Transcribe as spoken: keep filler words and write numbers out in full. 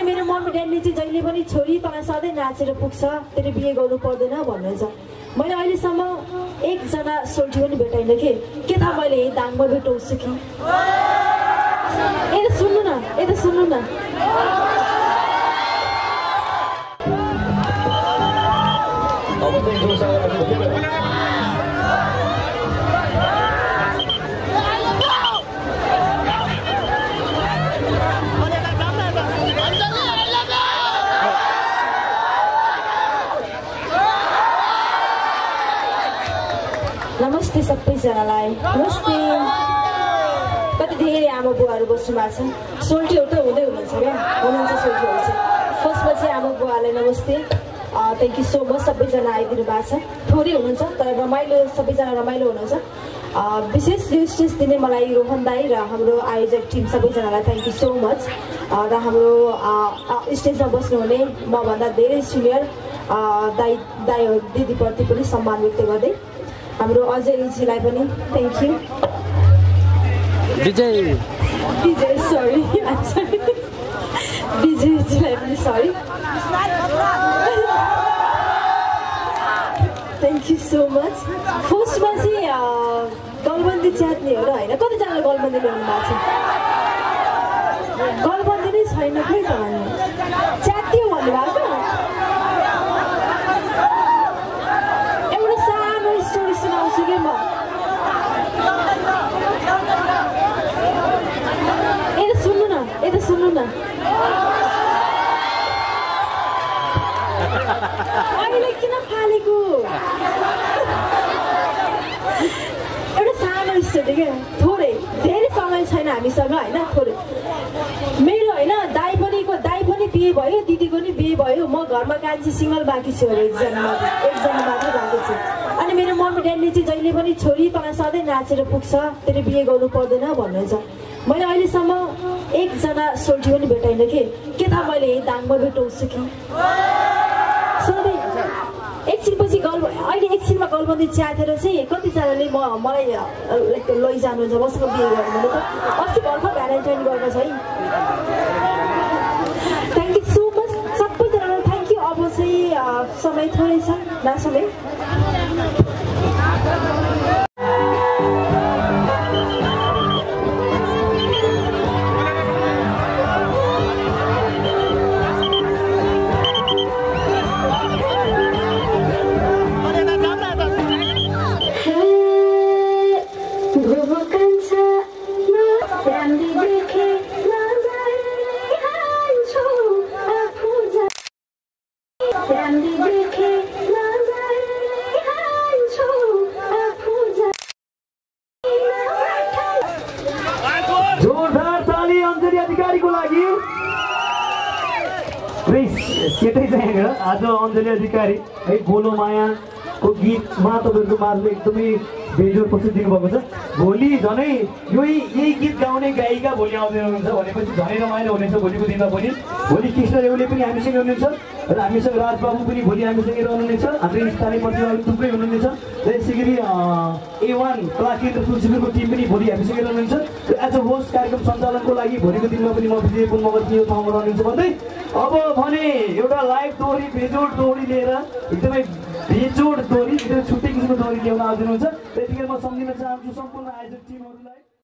मेरो मम्मी ड्याडीले चाहिँ जहिले पनि छोरी तँलाई सधैँ नाचेर पुग्छ, तेरो बिहे गर्नु पर्दैन भन्नुहुन्छ। मैले अहिलेसम्म एकजना सोल्टी पनि भेटाइनँ कि के थाहा मैले दाङमा भेटाउँछु कि। यता सुन्नु न, यता सुन्नु न। नमस्ते सबैजनालाई, नमस्ते। कति धेरै आमा बुवाहरू बस्नु भएको छ, सोल्टीहरू त हुँदै हुनुहुन्छ क्या, हुनुहुन्छ सोल्टीहरू चाहिँ। फर्स्टमा चाहिँ आमा बुवालाई नमस्ते, थ्याङ्क यू सो मच। सबैजना आइदिनु भएको छ, थोरै हुनुहुन्छ तर रमाइलो, सबैजना रमाइलो हुनुहुन्छ। विशेष यो स्टेज दिने मलाई रोहन दाई र हाम्रो आयोजक टिम सबैजनालाई थ्याङ्क यू सो मच। र हाम्रो स्टेजमा बस्नुहुने मभन्दा धेरै सिनियर दाई दाई दिदीप्रति पनि सम्मान व्यक्त गर्दै हाम्रो अजयजीलाई पनि thank you. Vijay Vijay sorry विजयजीलाई पनि sorry, thank you so much. फर्स्टमा चाहिँ गलबन्दी च्यात्नेहरू होइन, कतिजनाले गलबन्दी ल्याउनु भएको छ? गलबन्दी नै छैन खै त भन्नु, च्यात्यो भन्नुभएको। एउटा सानो स्टोरी सुनाउँछु कि म। यता सुन्नु न, यता सुन्नु न। अहिले किन फालेको? एउटा सानो स्टोरी क्या, थोरै, धेरै समय छैन हामीसँग होइन, थोरै। मेरो होइन दाई पनि दाई पनि बिहे भयो, दिदीको नि बिहे भयो, म घरमा कान्छी सिङ्गल बाँकी छु अरे, एकजना एकजना मात्रै बाँकी छु। अनि मेरो मम्मी ड्याडीले चाहिँ जहिले पनि छोरी तँलाई सधैँ नाचेर पुग्छ, तेरो बिहे गर्नु पर्दैन भन्नुहुन्छ। मैले अहिलेसम्म एकजना सोल्टी पनि भेटाइनँ कि के थाहा मैले दाङमा भेटाउँछु कि। सधैँ एकछिनपछि गल अहिले एकछिनमा गलबन्दी च्यातेर चाहिँ कतिजनाले म मलाई लाइक लैजानुहुन्छ मसँग बिहे गर्नु। मैले त अस्ति भर्खर भ्यालेन्टाइन गएको छ है। थ्याङ्क यू सो मच सबैजनालाई, थ्याङ्क यू। अब चाहिँ समय थोरै छ, नसमय। सेटै चाहिँ आज अञ्जली अधिकारी है बोलो मायाको गीतमा तपाईँहरूको माझमा एकदमै बेजोर प्रस्तुत दिनुभएको छ। भोलि झनै यही यही गीत गाउने गायिका भोलि आउँदै हुनुहुन्छ भनेपछि झनै रमाइलो हुनेछ भोलिको दिनमा पनि। भोलि कृष्ण रेउले पनि हामीसँग हुनुहुन्छ र हामीसँग राजबाबु पनि भोलि हामीसँगै रहनुहुनेछ। हाम्रो स्थानीय प्रतिभाहरू थुप्रै हुनुहुनेछ र यसै गरी ए वान कला केन्द्र तुलसीपुरको टिम पनि भोलि हामीसँगै रहनुहुन्छ। र एज अ होस्ट कार्यक्रम सञ्चालनको लागि भोलिको दिनमा पनि म विजय पुन मगत यो ठाउँमा रहनुहुन्छ भन्दै अब भने एउटा लाइभ डोरी बेजोड डोरी लिएर एकदमै बेजोड डोरी एकदमै छुट्टै किसिमको डोरी ल्याउन आइदिनुहुन्छ। त्यतिखेर म सम्झिन चाहन्छु सम्पूर्ण आयोजक टिमहरूलाई।